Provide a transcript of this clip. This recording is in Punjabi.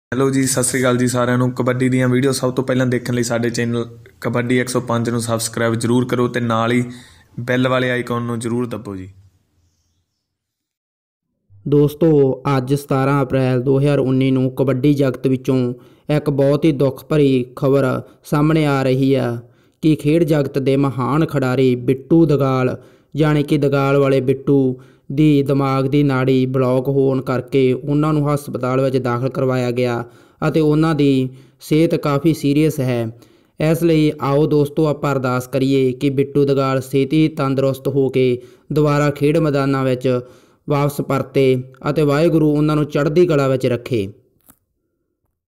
ਹੈਲੋ ਜੀ, ਸਤਿ ਸ਼੍ਰੀ ਅਕਾਲ ਜੀ ਸਾਰਿਆਂ ਨੂੰ। ਕਬੱਡੀ ਦੀਆਂ ਵੀਡੀਓ ਸਭ ਤੋਂ ਪਹਿਲਾਂ ਦੇਖਣ ਲਈ ਸਾਡੇ ਚੈਨਲ ਕਬੱਡੀ 105 ਨੂੰ ਸਬਸਕ੍ਰਾਈਬ ਜ਼ਰੂਰ ਕਰੋ ਅਤੇ ਨਾਲ ਹੀ ਬੈਲ ਵਾਲੇ ਆਈਕਨ ਨੂੰ ਜ਼ਰੂਰ ਦੱਬੋ ਜੀ। ਦੋਸਤੋ, ਅੱਜ 17 ਅਪ੍ਰੈਲ 2019 ਨੂੰ ਕਬੱਡੀ ਜਗਤ ਵਿੱਚੋਂ ਇੱਕ ਬਹੁਤ ਹੀ ਦੁੱਖ ਭਰੀ ਖਬਰ ਸਾਹਮਣੇ ਆ ਰਹੀ ਆ ਕਿ ਖੇਡ ਜਗਤ ਦੇ ਮਹਾਨ ਖਿਡਾਰੀ ਬਿੱਟੂ ਦਗਾਲ ਜਾਣੀ ਕਿ ਦਗਾਲ ਵਾਲੇ ਬਿੱਟੂ ਦੀ ਦਿਮਾਗ ਦੀ ਨਾੜੀ ਬਲੌਕ ਹੋਣ ਕਰਕੇ ਉਹਨਾਂ ਨੂੰ ਹਸਪਤਾਲ ਵਿੱਚ ਦਾਖਲ ਕਰਵਾਇਆ ਗਿਆ ਅਤੇ ਉਹਨਾਂ ਦੀ ਸਿਹਤ ਕਾਫੀ ਸੀਰੀਅਸ ਹੈ। ਇਸ ਲਈ ਆਓ ਦੋਸਤੋ, ਆਪਾਂ ਅਰਦਾਸ ਕਰੀਏ ਕਿ ਬਿੱਟੂ ਦਗਾਲ ਛੇਤੀ ਤੰਦਰੁਸਤ ਹੋ ਕੇ ਦੁਬਾਰਾ ਖੇਡ ਮੈਦਾਨਾਂ ਵਿੱਚ ਵਾਪਸ ਪਰਤੇ ਅਤੇ ਵਾਹਿਗੁਰੂ ਉਹਨਾਂ ਨੂੰ ਚੜ੍ਹਦੀ ਕਲਾ ਵਿੱਚ ਰੱਖੇ।